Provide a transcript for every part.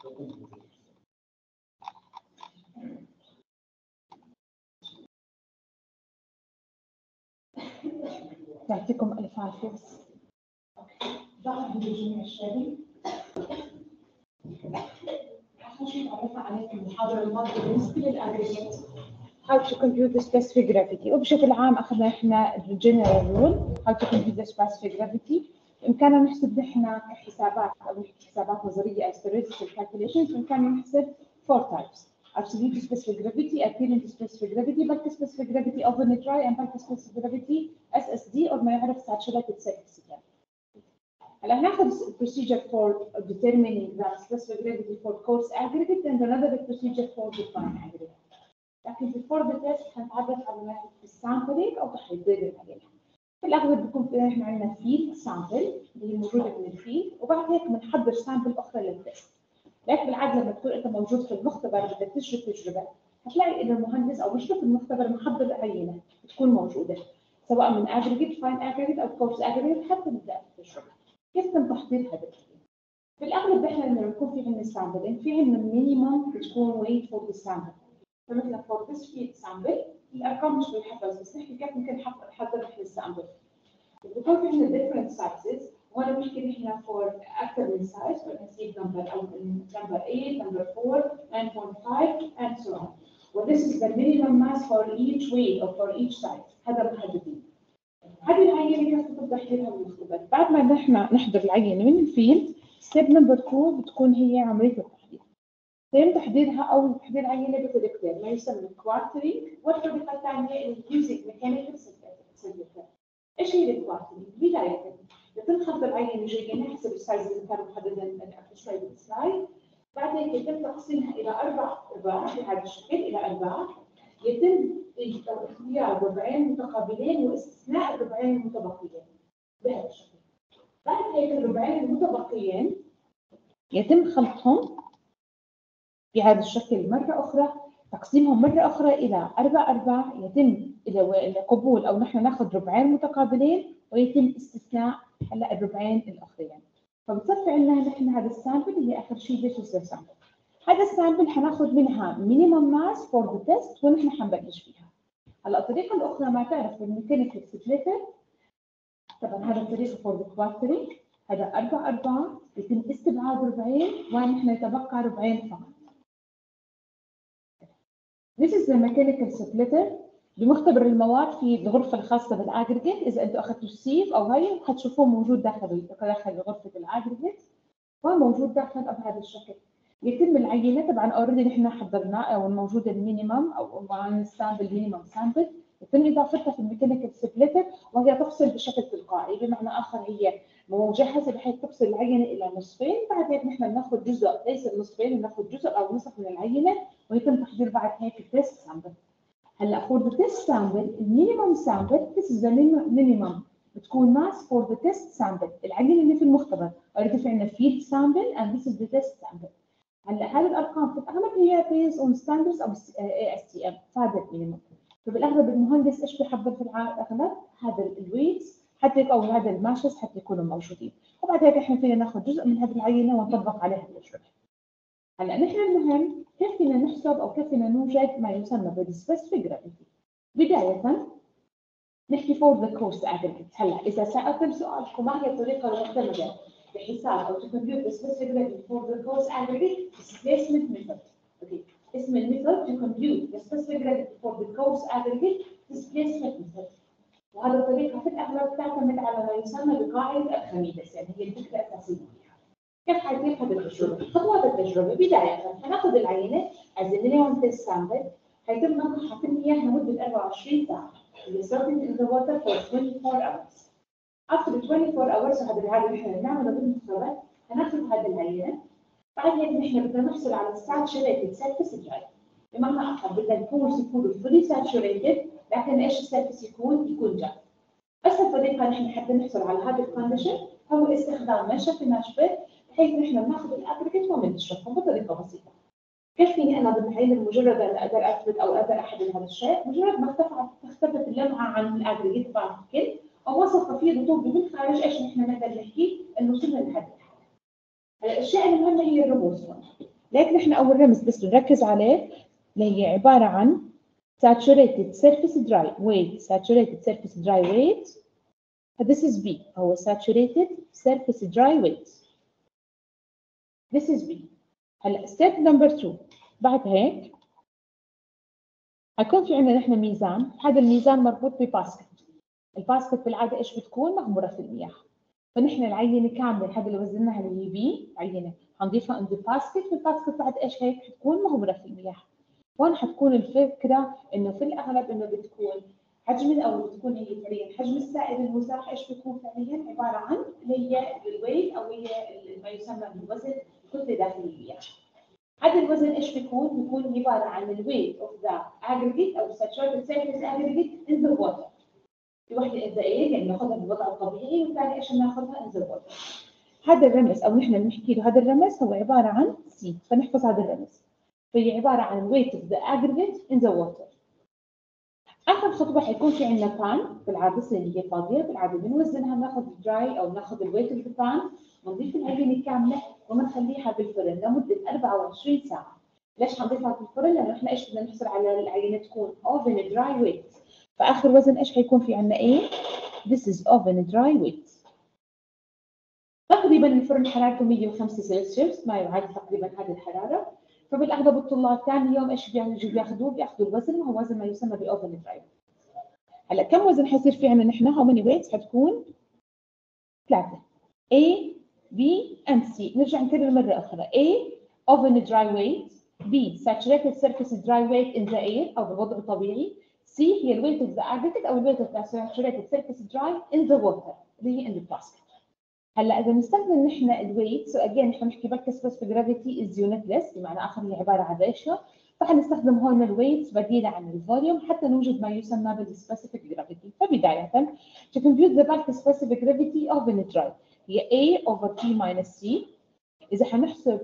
يعطيكم الف عافيه. ضغط بجميع الشباب. حاجه تعرفنا عليها في المحاضره الماضيه بالنسبه للاجريجيت. How to compute the specific gravity. وبشكل عام اخذنا احنا الجنرال رول how to compute the specific gravity. بامكاننا نحسب نحن كحسابات او حسابات نظريه as theoretical calculations. بامكاننا نحسب 4 types. Absolute specific gravity, apparent specific gravity, bulk specific gravity, overnet dry, and bulk specific gravity SSD or ما يعرف saturated surface gravity. هلا هناخذ procedure for determining the specific gravity for coarse aggregate and another procedure for the fine aggregate. لكن في الفور تيست هنتعرف على ما السامبلينج او تحديد العينه. في الاغلب بيكون في احنا عندنا فيلد سامبل اللي هي موجوده من الفيلد وبعد هيك بنحضر سامبل اخرى للتست. لكن بالعاده لما تكون انت موجود في المختبر بدك تجرب تجربه هتلاقي ان المهندس او مشرف المختبر محضر عينه تكون موجوده سواء من اجريجيت فاين اجريجيت او كورس اجريجيت حتى نبدا التجربه. كيف تم تحضير هذا العينه؟ في الاغلب احنا لما يكون في عندنا سامبل في عندنا مينيمم بتكون ويت فور ذا سامبل. فمثلا فور ذس فيلد سامبل الارقام مش بالحفظ بس نحكي كيف ممكن نحضر احنا السامبل. بيكون في عندنا different sizes وهنا بنحكي نحن for اكثر من سايز فنسيب نمبر او نمبر 8 نمبر 4 9.5 and so on. و this is the minimum mass for each weight or for each size. هذا محددين. هذه العينه كيف تبدا تحضيرها بالمختبر؟ بعد ما نحن نحضر العينه من الفيلد ستيب نمبر 2 بتكون هي عمليه التحضير. يتم تحديدها او تحديد عينه بطريقتين ما يسمى كوارترينج والطريقه الثانيه اليوزنج ميكانيكال سيمبليفيكيشن. ايش هي الكوارترينج؟ بدايه يتم خفض العينه جيدا حسب السايز اللي كان محددا قبل شوي بالسلايد. بعد هيك يتم تقسيمها الى 4 ارباع بهذا الشكل الى ارباع. يتم اختيار ربعين متقابلين واستثناء الربعين المتبقيين بهذا الشكل. بعد هيك الربعين المتبقيين يتم خلطهم بهذا الشكل مرة أخرى تقسيمهم مرة أخرى إلى 4 أرباع. يتم إذا قبول أو نحن ناخذ ربعين متقابلين ويتم استثناء هلا الربعين الأخرين. فبتصفي عندنا نحن هذا السامبل اللي آخر شيء ليش اسمه سامبل. هذا السامبل حناخذ منها مينيمم ماس فور ذا تيست ونحن حنبلش فيها. هلا الطريقة الأخرى ما تعرف بالميكانيكال سبليتر طبعا هذا الطريقة فور ذا كوارترينج هذا 4 أرباع يتم استبعاد ربعين ونحن يتبقى ربعين فقط. This is the mechanical splitter. بمختبر المواد في الغرفة الخاصة بالأجريجيت إذا أنتم أخذتوا السيف أو هاي حتشوفوه موجود داخل غرفة الأجريجيت وموجود داخل بهذا الشكل. يتم العينة طبعا أوريدي نحن حضرناه أو الموجود المينيمم أو السامبل مينيمم سامبل يتم إضافتها في الميكانيكال سبليتر وهي تفصل بشكل تلقائي بمعنى آخر هي مجهزة بحيث تفصل العينة إلى نصفين. بعد هيك نحن ناخذ جزء ليس النصفين ناخذ جزء أو نصف من العينة ويتم تحضير بعد هيك التيست سامبل. هلا for the test sample minimum sample this is the minimum بتكون mass for the test sample العينة اللي في المختبر already في عندنا field sample and this is the test sample. هلا هذه الأرقام في الأغلب هي based on standards أو ASTM standard minimum. فبالأغلب المهندس إيش بيحضر في الأغلب هذا الويتس حتى أو هذا الماشز حتى يكونوا موجودين وبعد هيك إحنا فينا ناخذ جزء من هذه العينة ونطبق عليها التجربة. هلا نحن المهم كيف فينا نحسب او كيف فينا نوجد ما يسمى بالسبيسيفيك جرافيتي. بداية نحكي فور ذا كورس اجريجيت. هلا اذا سألتم سؤالكم ما هي الطريقة المعتمدة لحساب او تكمبيوت سبيسيفيك جرافيتي فور ذا كورس اجريجيت displacement method. اوكي اسم الميثود to compute the specific gravity for the course aggregate displacement method. وهذه الطريقة في الأغلب تعتمد على ما يسمى بقاعدة أرخميدس يعني هي الفكرة الأساسية. كيف حيتم هذه التجربة؟ خطوات التجربة بداية هناخذ العينة as a minimum test sample حيتم نطرحها في المياه لمدة 24 ساعة اللي starting in the water for 24 hours. After 24 hours وهذا العادة نحن بنعمله بالمختبر هناخذ هذه العينة بعد هيك نحن بدنا نحصل على saturated surface dry. بمعنى آخر بدنا البولز يكونوا fully saturated لكن ايش السيرفيس يكون جاف. بس الطريقة نحن حتى نحصل على هذا الكونديشن هو استخدام منشف ناشفة بحيث نحن ناخذ الاجريجيت ونشرحهم بطريقه بسيطه. كيف فيني انا بالعين المجرد ان اقدر اثبت او اقدر احدد هذا الشيء؟ مجرد ما اختفت اللمعه عن الاجريجيت بعد الكل او ما صار فيه رطوبه من خارج ايش نحن نقدر نحكي انه وصلنا لهذه الحاله. هلا الاشياء المهمه هي الرموز هون. لكن احنا اول رمز بس نركز عليه اللي هي عباره عن saturated surface dry weight. saturated surface dry weight this is B. هو saturated surface dry weight. this is B. هلا step number 2 بعد هيك حيكون في عندنا نحن ميزان. هذا الميزان مربوط بباسكت. الباسكت بالعاده ايش بتكون؟ مغموره في المياه. فنحن العينه كامله هذا اللي وزناها اللي هي بي عينه حنضيفها عند الباسكت، والباسكت بعد ايش هيك حتكون مغموره في المياه. هون حتكون الفكره انه في الاغلب انه بتكون حجم او بتكون هي فعليا حجم السائل المزاح ايش بيكون فعليا عباره عن اللي هي الويت او هي ما يسمى بالوزن الكتله داخل المياه. هذا الوزن ايش بيكون؟ بيكون عباره عن الويت اوف ذا aggregate او saturated surface aggregate in the water. في وحده إبدائية يعني ناخذها بالوضع الطبيعي، والثاني ايش ناخذها in the water. هذا الرمز او نحن بنحكي له هذا الرمز هو عباره عن سي، فنحفظ هذا الرمز. فهي عباره عن weight of the aggregate in the water. اخر خطوه حيكون في عندنا بان بالعدسه اللي هي فاضيه، بالعاده بنوزنها بناخذ دراي او بناخذ الويت اوف ذا بان ونضيف العجينه كامله وبنخليها بالفرن لمده 24 ساعه. ليش حنضيفها في الفرن؟ لانه احنا ايش بدنا نحصل على العجينه تكون اوفن دراي ويت. فاخر وزن ايش حيكون في عندنا ايه؟ This is oven dry weight. تقريبا الفرن حرارته 105 سلسيوس، ما يعادل تقريبا هذه الحراره. فبالاغلب الطلاب ثاني يوم ايش بياخذوا؟ بياخذوا الوزن وهو وزن ما يسمى باوفن دراي. هلا كم وزن حيصير في عندنا نحن؟ هاو ماني ويتس حتكون 3 A B and C. نرجع نكرر مره اخرى. A oven dry weight، B saturated surface dry weight in the air او بالوضع الطبيعي، C هي الويت اوف ذا aggregate او الويت اوف ذا saturated surface dry in the water اللي هي in the basket. هلا اذا بنستخدم نحن الويت سو اجين نحن بنحكي بك specific gravity is unitless بمعنى اخر هي عباره عن ريشيو، فحنستخدم هون الويت بديله عن الفوليوم حتى نوجد ما يسمى بالسبيسيفيك جرافيتي. فبدايه to compute the bulk specific gravity of an dry هي A over T minus C. اذا حنحسب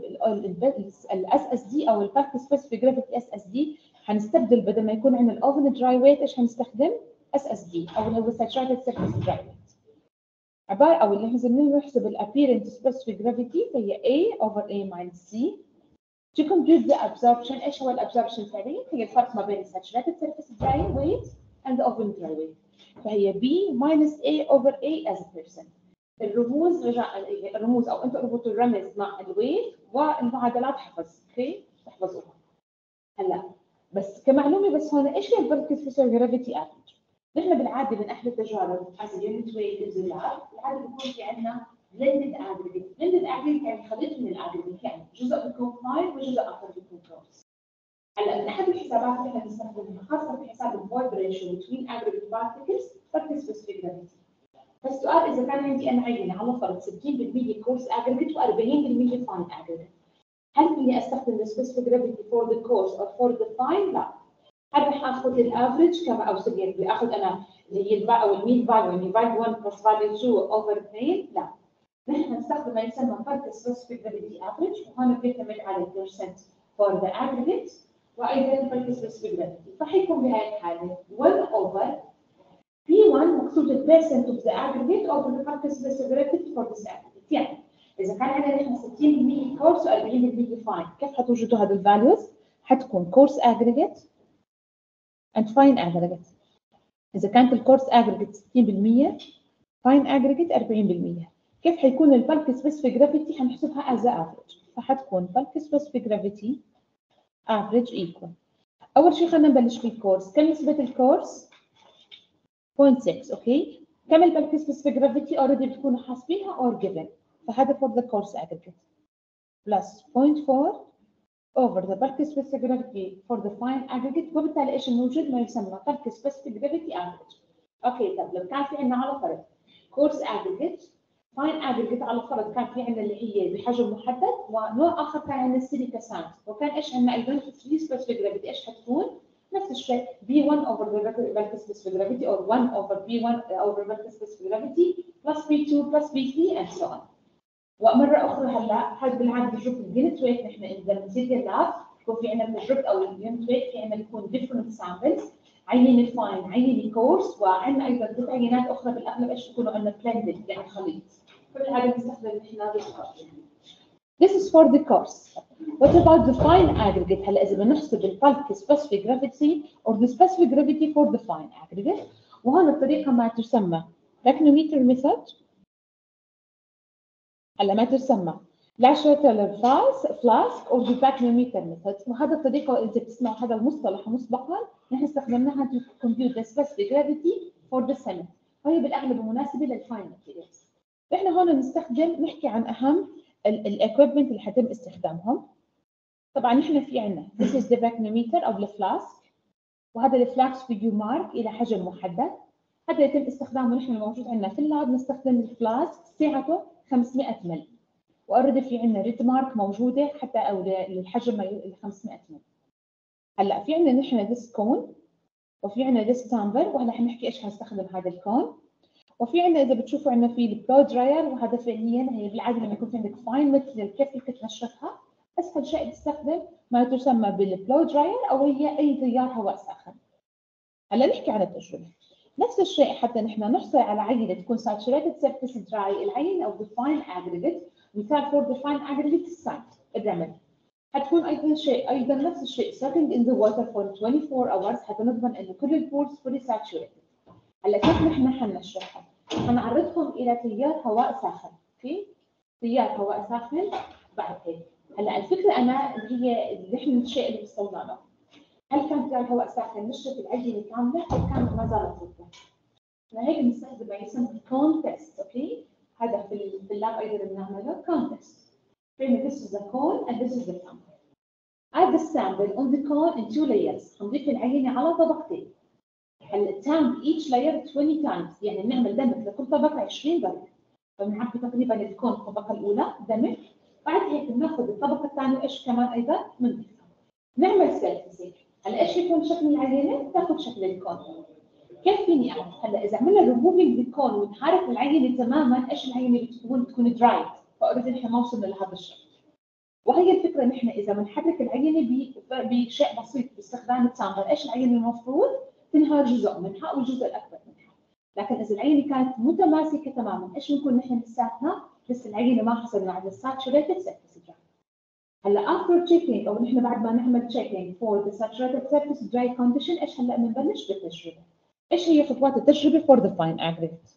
الاس اس دي او البالك سبيسيفيك جرافيتي اس اس دي حنستبدل بدل ما يكون عندنا الاوفن دراي ويت ايش حنستخدم؟ اس اس دي او اللي هو saturated surface dry weight. عباره او اللي احنا نحسب الابيرنت سبيسيفيك جرافيتي فهي A over A minus C. To compute the absorption ايش هو الابزوربشن فعليا؟ هي الفرق ما بين saturated surface dry weight and the oven dry weight. فهي B minus A over A as a percent. الرموز الرموز او انتم اربطوا الرمز مع الويت والمعادلات حفظ، اوكي؟ تحفظوها. هلا بس كمعلومه بس هون ايش هي البالك سبيسيفيك جرافيتي افريج؟ نحن بالعاده من احد التجارب as a unit weight in the lab بالعاده بيكون في عندنا blended aggregate. blended aggregate يعني خليط من الاجريجيت، يعني جزء بيكون فاين وجزء اخر بيكون كورس. هلا من احد الحسابات اللي احنا بنستخدمها خاصه في حساب الفويد ريشيو between aggregate particles بالك سبيسيفيك جرافيتي. فالسؤال اذا كان عندي انا عينه على فرض 60% كورس اجريجيت و40% فاين اجريجيت، هل فيني استخدم السبيسيفيك جرافيتي فور ذا كورس او فور ذا فاين؟ لا. هل رح اخذ الافرج كما او سوري بدي اخذ انا اللي هي او المين فاليو يعني فاليو 1 بلس فاليو 2 اوفر 2؟ لا. نحن نستخدم ما يسمى فرق سبيسيفيك جرافيتي افرج، وهون بيعتمد على البرسنت فور ذا اجريجيت وايضا فرق سبيسيفيك جرافيتي. فحيكون بهذه الحاله 1 اوفر P1 مقصود البرسنت اوف ذا aggregate over the فرق سبيسيفيك جرافيتي فور ذس aggregate. يعني اذا كان عندنا نحن 60% كورس و40% فاين، كيف حتوجدوا هذه الفاليوز؟ حتكون كورس aggregate and fine aggregate. إذا كانت الكورس aggregate 60% fine aggregate 40%. كيف حيكون البالك سبيسيفيك جرافيتي؟ حنحسبها as a average. فحتكون بالك سبيسيفيك جرافيتي average equal. أول شيء خلينا نبلش بالكورس. كم نسبة الكورس؟ 0.6. أوكي. كم البالك سبيسيفيك جرافيتي already بتكونوا حاسبينها or given. فهذا for the course aggregate plus 0.4 over the bulk specific gravity for the fine aggregate. وبالتالي ايش نوجد؟ ما يسمى bulk specific gravity average. اوكي طب لو كان في عندنا على فرض course aggregate fine aggregate على فرض كان في عندنا اللي هي بحجم محدد ونوع اخر كان عندنا السيليكا ساند، وكان ايش عندنا ايضا 3 specific gravity ايش حتكون؟ نفس الشيء B1 over the bulk specific gravity or 1 over B1 over bulk specific gravity plus B2 plus B3 and so on. ومره اخرى هلا هذا بالعاده بنشوف اليونت ويت. نحن اذا بنزيد اللاب يكون في عندنا تجربه او اليونت ويت في عندنا بيكون ديفرنت سامبلز، عينه فاين عينه كورس وعندنا ايضا 3 عينات اخرى بالاغلب ايش بيكونوا عندنا بلندد يعني خليط. فبالعاده بنستخدم نحن هذا الخط. This is for the coarse. What about the fine aggregate؟ هلا إذا بنحسب البulk specific gravity or the specific gravity for the fine aggregate، وهون الطريقة ما تسمى باكنوميتر method. هلا ما تسمى lateral flask or the باكنوميتر method، وهذا الطريقة إذا بتسمعوا هذا المصطلح مسبقا نحن استخدمناها to compute the specific gravity for the cement، وهي بالأغلب مناسبة للفاين materials. إحنا هون نستخدم نحكي عن أهم الاكويبمنت اللي حيتم استخدامهم. طبعا نحن في عندنا this is the باكنوميتر أو الفلاسك، وهذا الفلاسك فيه مارك إلى حجم محدد. هذا يتم استخدامه نحن الموجود عندنا في اللاب، نستخدم الفلاسك سعته 500 مل، واوريدي في عندنا ريد مارك موجوده حتى او للحجم ال 500 مل. هلا في عندنا نحن ذس كون، وفي عندنا ذس تامبر، وهلا حنحكي ايش حنستخدم هذا الكون. وفي عندنا اذا بتشوفوا عندنا في البلو دراير، وهذا فعليا هي بالعاده لما يكون في عندك فاين ماتيريال كيف بدك تنشفها، اسهل شيء تستخدم ما تسمى بالبلو دراير او هي اي تيار هواء ساخن. هلا نحكي عن التجربه. نفس الشيء حتى نحن نحصل على عينه تكون saturated surface dry، العينه او define aggregate، مثال for define aggregate الساند الرمل، حتكون ايضا نفس الشيء setting in the water for 24 hours حتى نضمن انه كل البورز fully saturated. هلا كيف نحن حنشرحها؟ حنعرضهم الى تيار هواء ساخن، اوكي؟ تيار هواء ساخن بعد هيك. هلا الفكره انا اللي احنا الشيء اللي وصلنا له، هل كان تيار هواء ساخن نشرب العجينه كامله او كانت ما زالت رطبه؟ لهيك بنستخدم ما يسمى كون تيست، اوكي؟ هذا في اللاب ايضا بنعمله كون تيست. This is the cone and this is the sample. Add the sample on the cone in 2 layers. حنضيف العينه على طبقتين. هلا tamp each layer 20 times، يعني بنعمل دمج لكل طبقه 20 درجه. فبنعبي تقريبا الكون الطبقه الاولى دمج، بعد هيك بناخذ الطبقه الثانيه وايش كمان ايضا بنضيفها. نعمل سيرفيسينج. هلا ايش يكون شكل العينه؟ تاخذ شكل الكون. كيف فيني اعرف؟ هلا اذا عملنا ريموفينج للكون ونحرك العينه تماما، ايش العينه بتكون درايد، فاوريدي نحن ما وصلنا لهذا الشكل. وهي الفكره نحن اذا بنحرك العينه بشيء بسيط باستخدام التامبر، ايش العينه المفروض تنهار جزء منها او الجزء الاكبر منها. لكن اذا العينه كانت متماسكه تماما، ايش بنكون نحن لساتنا لسه العينه ما حصلنا على الساتشوريتد سيرفيس دراي. هلا after checking او نحن بعد ما نعمل checking for the saturated surface dry condition، ايش هلا بنبلش بالتجربه. ايش هي خطوات التجربه for the fine aggregate؟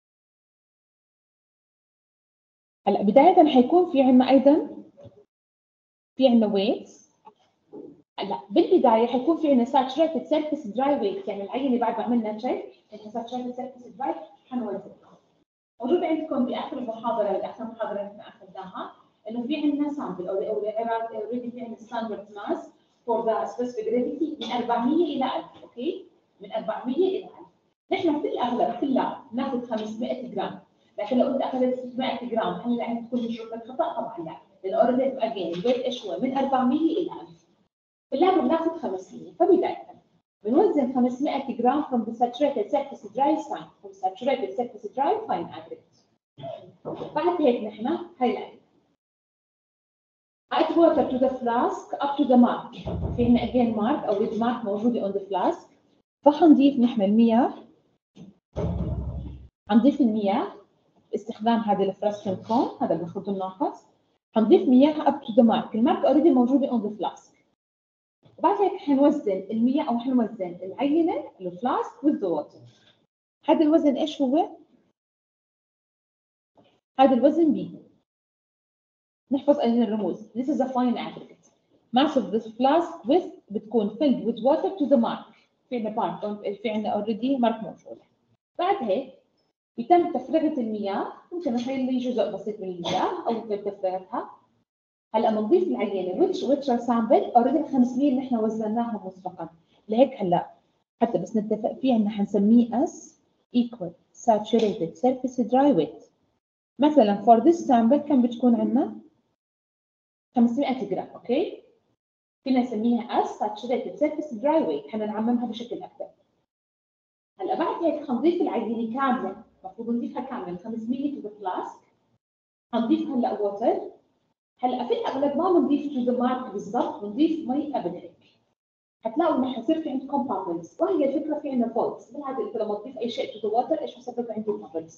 هلا بدايه حيكون في عندنا ايضا weights. هلا بالبدايه حيكون في عندنا saturated surface dry weight، يعني العينه بعد ما عملنا تشيك انها saturated surface dry حنوزعها. موجود عندكم باخر المحاضره باخر محاضره احنا اخذناها انه في عندنا سامبل او اوريدي في عندنا ستاندرد ماس فور ذا سبيسيفيك جرافيتي من 400 الى 1000، اوكي؟ من 400 الى 1000. نحن في الاغلب في اللاب ناخذ 500 جرام، لكن لو انت اخذت 600 جرام هل عندك تكون تجربتك خطا؟ طبعا لا، لان اوريدي اجين الويت ايش هو؟ من 400 الى 1000. في اللاب بناخذ 500، فبدايه بنوزن 500 جرام from the saturated surface dry sand from saturated surface dry fine aggregate. بعد هيك نحن هاي العين add water to the flask up to the mark. في عندنا again mark او red mark موجوده on the flask. فحنضيف نحن المياه، حنضيف المياه باستخدام هذا الفراسكن كون، هذا المخروط الناقص. حنضيف مياه up to the mark، المارك اوريدي موجوده on the flask. وبعد هيك حنوزن المياه او حنوزن العينه الفلاسك with the water. هذا الوزن ايش هو؟ هذا الوزن B. نحفظ أيضا الرموز. This is a fine aggregate. Mass of this flask with بتكون filled with water to the mark. في عندنا mark، في عندنا already mark موجود. بعد هيك يتم تفرغة المياه، ممكن نخلي جزء بسيط من المياه أو تفرغتها. هلا بنضيف العينة which are sample already 500 اللي احنا وزناهم مسبقا. لهيك هلا حتى بس نتفق فيه عندنا حنسميه as equal saturated surface dry weight. مثلا for this sample كم بتكون عندنا؟ 500 جرام، اوكي؟ فينا نسميها as saturated surface dry weight، حنا نعممها بشكل اكبر. هلا بعد هيك حنضيف العينه كامله، المفروض نضيفها كامله 500 to the flask. حنضيف هلا ووتر. هلا في الاغلب ما بنضيف to the mark بالضبط، بنضيف مي قبل هيك. حتلاقوا انه حيصير في عندكم bubbles، وهي الفكره في عندنا voids، بالعاده انت لما تضيف اي شيء to the water ايش بسبب عندك bubbles؟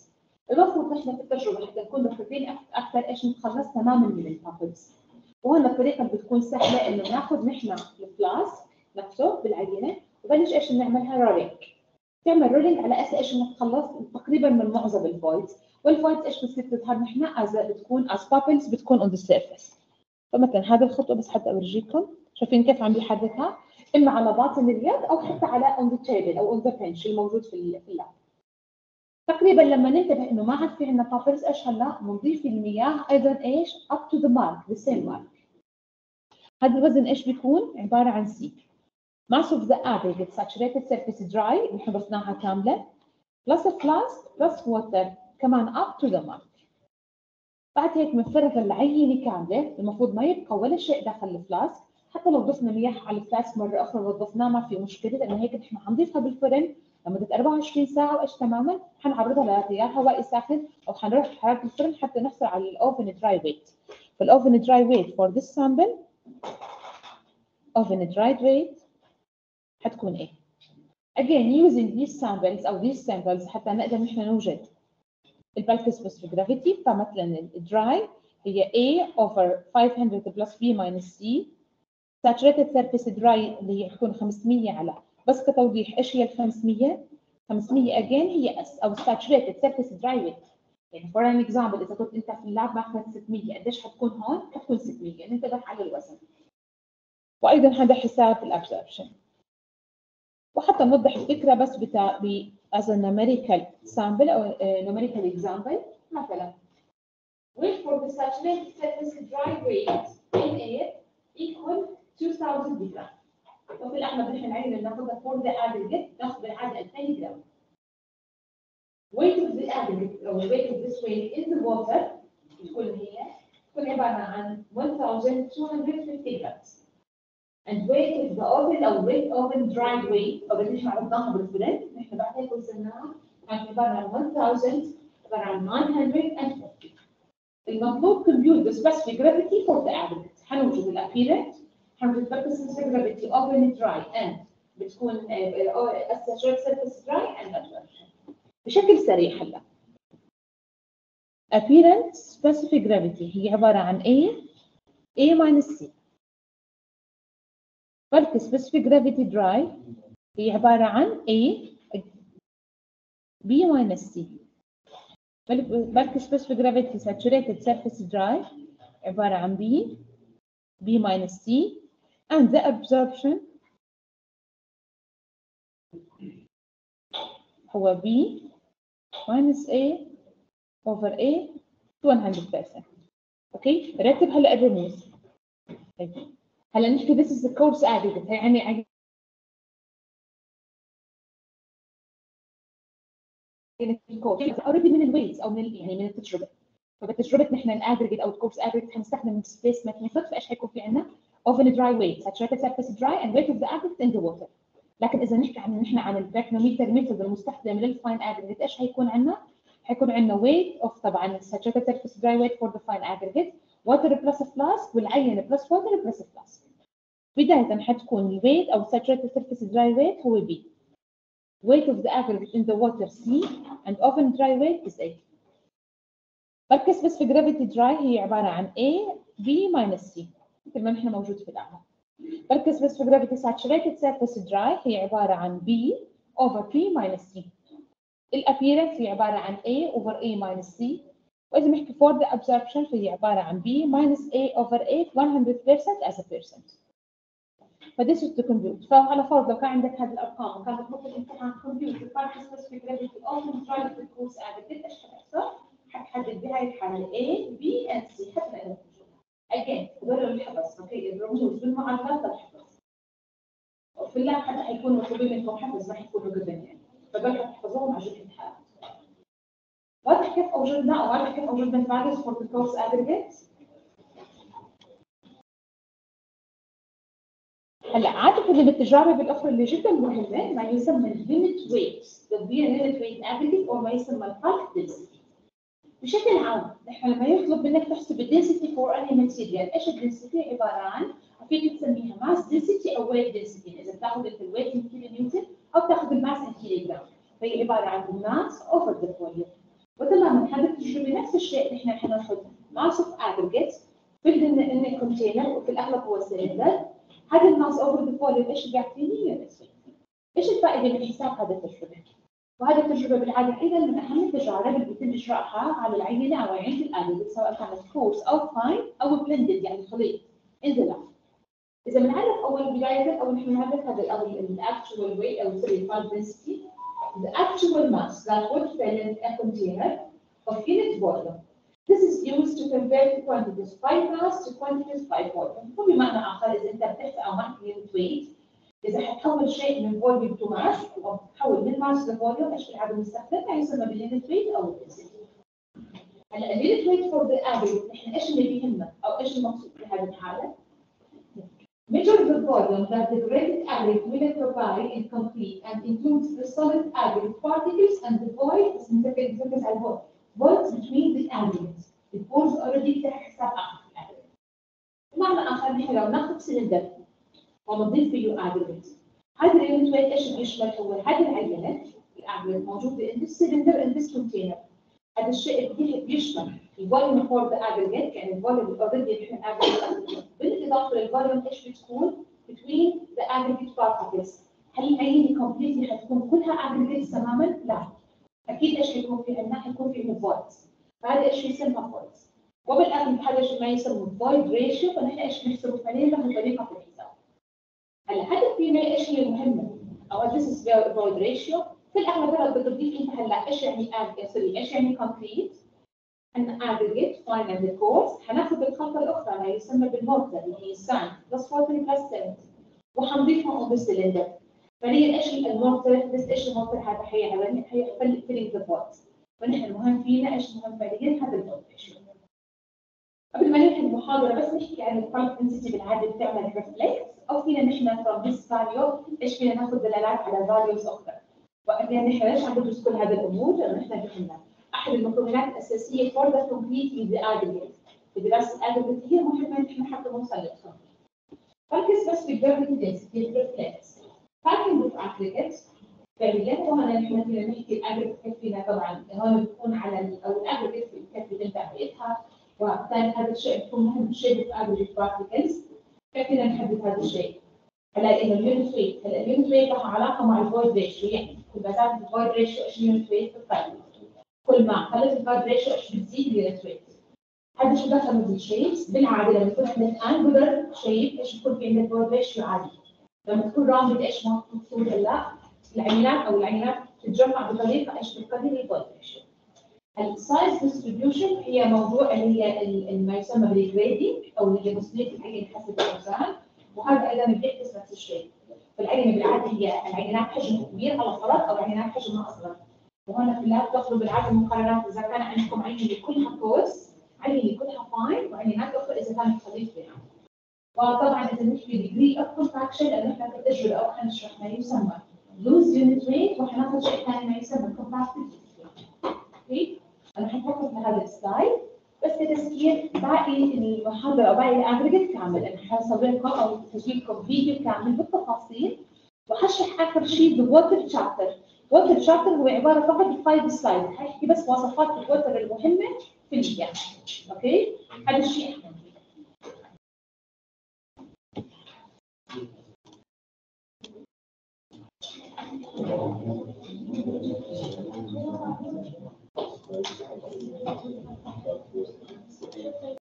المفروض نحن في التجربه حتى نكون دقيقين اكثر ايش نتخلص تماما من البابلز. وهون الطريقه بتكون سهله انه ناخذ نحن الفلاسك نفسه بالعينه وبلش ايش نعملها رولينج. تعمل رولينج على اساس ايش نتخلص تقريبا من معظم الفويدز، والفويدز ايش بتصير تظهر نحن بتكون از بابلز بتكون اون ذا سيرفيس. فمثلا هذه الخطوه بس حتى اورجيكم، شايفين كيف عم بيحركها؟ اما على باطن اليد او حتى على اون ذا تيبل او اون ذا بنش الموجود في اللاب. تقريبا لما ننتبه انه ما عاد في عندنا بابلز ايش هلا بنضيف المياه ايضا ايش up to the mark the same mark. هذا الوزن ايش بيكون؟ عباره عن C mass of the aggregate saturated surface dry اللي حفظناها كامله plus a flask plus water كمان up to the mark. بعد هيك بنفرغ العينه كامله، المفروض ما يبقى ولا شيء داخل الفلاسك، حتى لو ضفنا مياه على الفلاسك مره اخرى وضفناه ما في مشكله، لانه هيك نحن حنضيفها بالفرن لمده 24 ساعه وايش تماما حنعرضها لتيار هوائي ساخن او حنروح حراره الفرن حتى نحصل على الاوفن دراي ويت. فالاوفن دراي ويت for this sample oven dried weight حتكون ايه؟ Again using these samples او these samples حتى نقدر نحن نوجد البالك سبيسيفيك جرافيتي. فمثلا الدراي هي A over 500 plus B minus C. saturated surface dry اللي هي حتكون 500 على، بس كتوضيح ايش هي ال 500 again هي S او saturated surface dry weight. يعني for an example اذا كنت انت في اللاب ماخذ 600 قديش حتكون هون؟ حتكون 600 يعني انتبه على الوزن. وايضا هذا حساب الابسوربشن. وحتى نوضح الفكره بس as a numerical sample او numerical example مثلا weight for the saturated surface dry weight in air equal 2000 جرام. وفي الاحمر نحن العين ناخذها for the aggregate ناخذ بالعاده 2000 جرام. weight of the aggregate او weight of this weight in the water تكون عباره عن 1250 grams. and weight of the oven او weight oven dried weight او اللي احنا عرضناها بالفرن نحن بعد هيك وصلناها كانت عباره عن 1000 عباره عن 950. المطلوب compute the specific gravity for the aggregate. حنوجد الابيرنت، حنوجد the specific gravity oven dry and بتكون saturated surface dry and absorption. بشكل سريع هلا apparent specific gravity هي عباره عن A minus C. bulk specific gravity dry هي عبارة عن A B minus C. bulk specific gravity saturated surface dry عبارة عن B minus C and the absorption هو B minus A over A 100%. اوكي رتب هلا الرموز. هلا نحكي this is the course aggregate يعني اوريدي من الويتس او من يعني من التجربه. فبتجربه نحن الاجريجيت او الكورس اجريجيت حنستخدم displacement method. فايش حيكون في عندنا oven dry weight saturated surface dry and weight of the aggregate in the water. لكن اذا نحكي عن الباكنوميتر ميثود المستخدم للفاين aggregate ايش حيكون عندنا؟ حيكون عندنا weight of طبعا saturated surface dry weight for the fine aggregate water plus flask والعينه plus water plus flask. بدايه حتكون الويت او saturated surface dry weight هو B. weight of the aggregate in the water C and oven dry weight is A. bulk specific gravity dry هي عبارة عن A B minus C مثل ما نحن موجود في الأعلى. bulk specific gravity saturated surface dry هي عبارة عن B over P minus C. الappearance هي عبارة عن A over A minus C. وإذا نحكي for the absorption فهي عبارة عن B minus A over A 100% as a percent. فديش compute. فعلى فرض لو كان عندك هذه الارقام وكانت تطلب الامتحان compute the bulk specific gravity of dry في الكورس aggregate ايش حتحصل؟ حتحدد بهاي الحاله A B and C حتى نقدر نشوفها. again ضرر الحفظ. اوكي الرموز بالمعادلات الحفظ. وفي اللاب حتى حيكونوا مطلوبين منكم حفظ ما حيكونوا جدا يعني. فبالك تحفظوهم على جهه الحال. واضح كيف اوجدنا او واضح كيف اوجدنا الفاليوز for the course aggregate؟ هلا عادة بالتجارب الأخرى اللي جدا مهمة ما يسمى اليونت ويت، تطبيق اليونت ويت aggregate أو ما يسمى البالك density. بشكل عام نحن لما يطلب منك تحسب الدنسيتي فور أي ماتيريال، إيش الدنسيتي عبارة عن؟ فيك تسميها ماس density أو ويت density، إذا بتاخذ أنت الويت in كيلو نيوتن أو بتاخذ الماس in كيلو جرام، فهي عبارة عن الماس over the volume. وطلع تماما هذه التجربه نفس الشيء نحن حناخذ ماس اوف اجريجيت فيلد ان كونتينر وفي الاغلب هو سلندر. هذا الماس اوفر ذا فوليوم ايش بيعطيني؟ يونتس. ايش الفائده من حساب هذا التجربه؟ وهذه التجربه بالعاده ايضا من اهم التجارب اللي بيتم اجراءها على العينه او عينه الاجريجيت سواء كانت كورس او فاين او بلندد يعني خليط in the lab. اذا بنعرف اول بدايه او نحن نعرف هذا الاكتشوال ويت او الفال density the actual mass that would fill in a container of unit volume. This is used to convert quantities by mass to quantities by volume. وبمعنى آخر إذا أنت بتحسب أو معك unit weight إذا حتحول شيء من volume to mass أو تحول من mass ل volume إيش بالعادة بنستخدم؟ ما يسمى بالunit weight أو density. هلا الunit weight for the average نحن إيش اللي بيهمنا أو إيش المقصود في هذه الحالة؟ Measure the volume that the graded aggregate will provide in complete and includes the solid aggregate particles and the void voids between the aggregates. The voids already تحت حساب آخر في الأجريجيت. بمعنى آخر نحن لو ناخذ سلندر ونضيف فيه aggregate هذا اليونت ويت ايش بيشمل؟ هو هذه العينة الاجريجيت موجودة in this cylinder in this container. هذا الشيء بيشمل الفوليوم فور ذا aggregate يعني الفوليوم اوريدي نحن aggregate بالاضافه للفوليوم ايش بتكون؟ between the aggregate particles. هل العينه كومبليتلي حتكون كلها aggregate تماما؟ لا. اكيد ايش حيكون في عندنا؟ حيكون في voids. فهذا ايش يسمى voids. وبالاخر هذا ما يسمى void ratio فنحن ايش بنحسبه فعليا بطريقه الحساب. هلا هذا في ايش هي المهمه؟ او this is void ratio. في الاغلب لو بتضيف انت هلا ايش يعني ايش يعني concrete؟ ان aggregate fine and the coarse حناخذ الخلطه الاخرى ما يسمى بالمورتر اللي هي sand plus water plus cement وحنضيفها بالسلندر. فهي ايش المورتر؟ بس ايش المورتر هذا حيعمل؟ حيقفل filling the voids. فنحن المهم فينا ايش مهم فعليا؟ هذا الفولت ريشيو. قبل ما ننهي المحاضره بس نحكي عن الفولت density بالعاده بتعمل ريفلكس او فينا نحن from this value ايش فينا ناخذ دلالات على values اخرى. وأن نحن ليش عم ندرس كل هذه الامور؟ لانه نحن بحنا احد المكونات الاساسيه for the complete with the aggregate. في دراسه الاجريجيت هي مهمه نحن حتى نوصل للكمبليت. ركز بس في الجرافيتي density الريفلكس. فاكر في aggregate فعليا وهنا نحن فينا نحكي الاجريجيت كيف فينا طبعا هون بتكون على او الاجريجيت كيف بتنتهي بيئتها وثاني هذا الشيء بيكون مهم شيء في aggregate particles كيف فينا نحدد هذا الشيء. هلا انه اليونت ويت هلا اليونت ويت له علاقه مع الفويد ريشيو يعني كل ما زاد الفويد ريشيو ايش اليونت ويت بتقل كل ما قلت الفويد ريشيو ايش بتزيد اليونت ويت. هذا شو دخل بالشيبس بالعاده لما يكون عندك انجولار شيب ايش بيكون في عندك فويد ريشيو عالي. لما تكون راوند ايش ما مقصود هلا العينات تتجمع بطريقه ايش بتقلل الفويد ريشيو. السايز ديستريبيوشن هي موضوع اللي هي ما يسمى بالجريدنج او اللي هي تصنيف العين حسب الاوزان وهذا ايضا بيعكس نفس الشيء. فالعينه بالعاده هي العينات حجم كبير على فرض او عينات حجمها اصغر. وهنا في اللاب تاخذوا بالعاده المقارنات اذا كان عندكم عينه كلها كورس، عينه كلها فاين، وعينات اخرى اذا كانت خليط بينهم. وطبعا اذا نحكي ديجري اوف كومباكشن لانه احنا في التجربه او حنشرح ما يسمى لوز يونت ويت وحناخذ شيء ثاني ما يسمى كومباكتد اوكي. انا حنفكر في هذا السلايد بس لتسجيل باقي المحاضره او باقي الاجريجيت كامل انا حصور لكم او تسجيل لكم فيديو كامل بالتفاصيل وحشرح اخر شيء بوتر شابتر. ووتر شابتر هو عباره فقط عن 5 سلايد حيحكي بس مواصفات الوتر المهمه في المياه. اوكي هذا الشيء